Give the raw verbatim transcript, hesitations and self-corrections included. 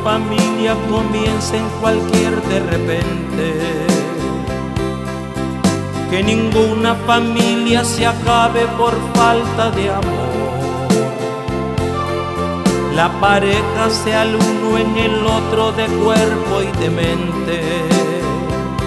familia comience en cualquier de repente, que ninguna familia se acabe por falta de amor. La pareja sea el uno en el otro de cuerpo y de mente,